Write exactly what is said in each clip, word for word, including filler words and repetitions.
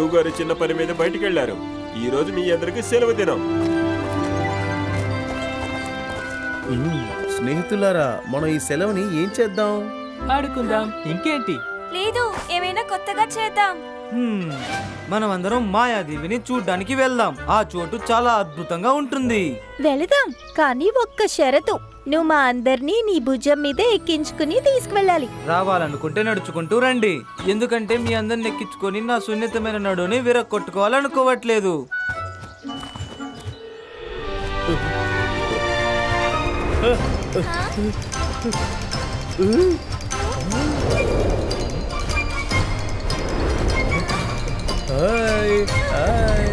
గురువు గారు చిన్న పని మీద బయటికి వెళ్లారు. ఈ రోజు మీ అందరికి సెలవు దినం. స్నేహితులారా, మనం ఈ సెలవుని ఏం చేద్దాం? ఆడుకుందాం. ఇంకేంటి? లేదు, ఏమైనా కొత్తగా చేద్దాం. మనం అందరం మాయాదేవిని చూడ్డానికి వెళ్దాం. ఆ చోటు చాలా అద్భుతంగా ఉంటుంది. వెళదాం, కానీ ఒక్క షరతు. నువ్వు మా అందరినీ నీ భుజం మీద ఎక్కించుకుని తీసుకువెళ్ళాలి. రావాలనుకుంటే నడుచుకుంటూ రండి, ఎందుకంటే మీ అందరిని ఎక్కించుకొని నా సున్నితమైన నడుని విరక్కొట్టుకోవాలనుకోవట్లేదు. హాయ్ హాయ్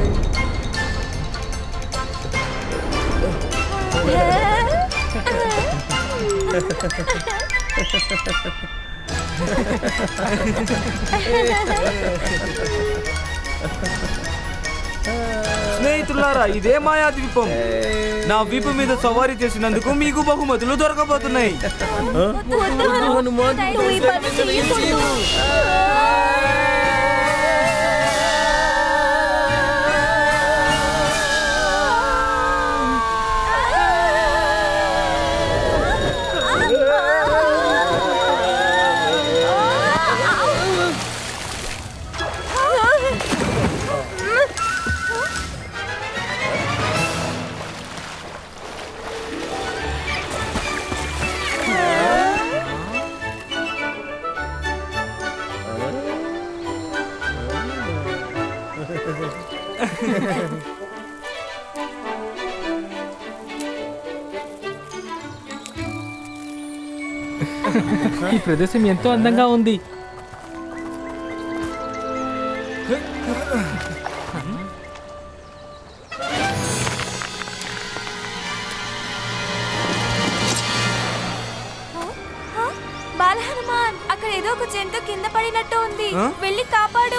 స్నేహితులారా, ఇదే మాయాద్వీపం. నా వీపు మీద సవారీ చేసినందుకు మీకు బహుమతులు దొరకబోతున్నాయి. ఈ ప్రదేశం ఎంతో అందంగా ఉంది. బాలహనుమాన్, అక్కడ ఏదో ఒక జంతు కింద పడినట్టు ఉంది. వెళ్ళి కాపాడు.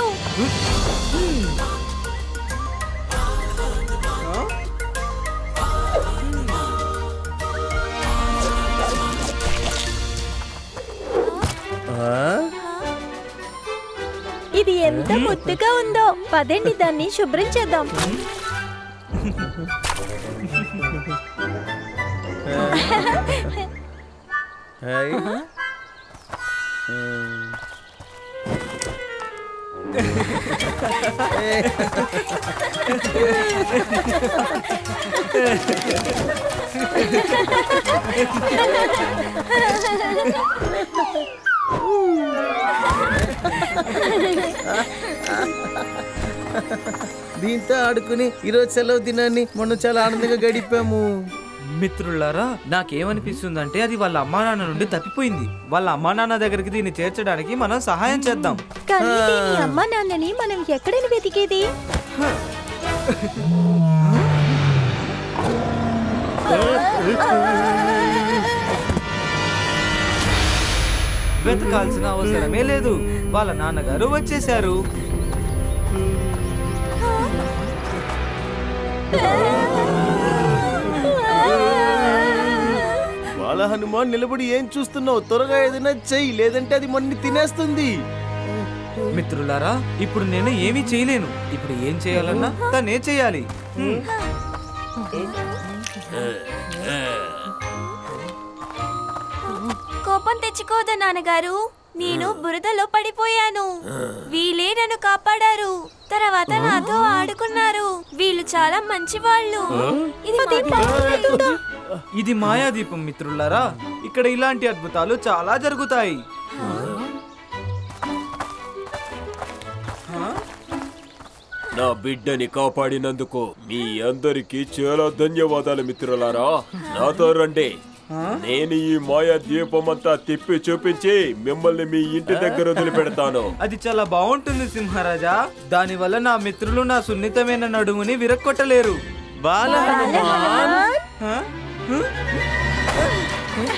ఇది ఎంత ముద్దుగా ఉందో. పదండి, దాన్ని శుభ్రం చేద్దాం. హాయ్ దీంతో ఆడుకుని ఈరోజు సెలవు దినాన్ని మనం చాలా ఆనందంగా గడిపాము. మిత్రులారా, నాకేమనిపిస్తుందంటే అది వాళ్ళ అమ్మా నాన్న నుండి తప్పిపోయింది. వాళ్ళ అమ్మా నాన్న దగ్గరికి దీన్ని చేర్చడానికి మనం సహాయం చేద్దాం. కానీ దీని అమ్మా నాన్నని మనం ఎక్కడని వెతికేది? వెతకాల్సిన అవసరమే లేదు, వాళ్ళ నాన్నగారు వచ్చేశారు. బాల హనుమాన్, నిలబడి ఏం చూస్తున్నావు? త్వరగా ఏదైనా చెయ్యి, లేదంటే అది మన్ని తినేస్తుంది. మిత్రులారా, ఇప్పుడు నేను ఏమీ చేయలేను. ఇప్పుడు ఏం చేయాలన్నా తనే చేయాలి. కోపం తెచ్చుకోదు నాన్నగారు. నేను బురదలో పడిపోయాను. వీళ్ళే నన్ను కాపాడారు. తర్వాత నాతో ఆడుకున్నారు. వీళ్ళు చాలా మంచి వాళ్ళు. ఇది మాయాదీపం మిత్రులారా, ఇక్కడ ఇలాంటి అద్భుతాలు చాలా జరుగుతాయి. నా బిడ్డని కాపాడినందుకు మీ అందరికి చాలా ధన్యవాదాలు మిత్రులారా. నాతో రండి, నేను ఈ మాయా ద్వీపం అంతా తిప్పి చూపించి మిమ్మల్ని మీ ఇంటి దగ్గర వదిలిపెడతాను. అది చాలా బాగుంటుంది సింహరాజా. దాని వల్ల నా మిత్రులు నా సున్నితమైన నడుముని విరక్కొట్టలేరు. బాల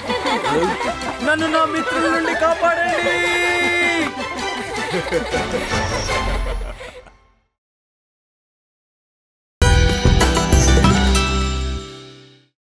నన్ను నా మిత్రుల నుండి కాపాడండి.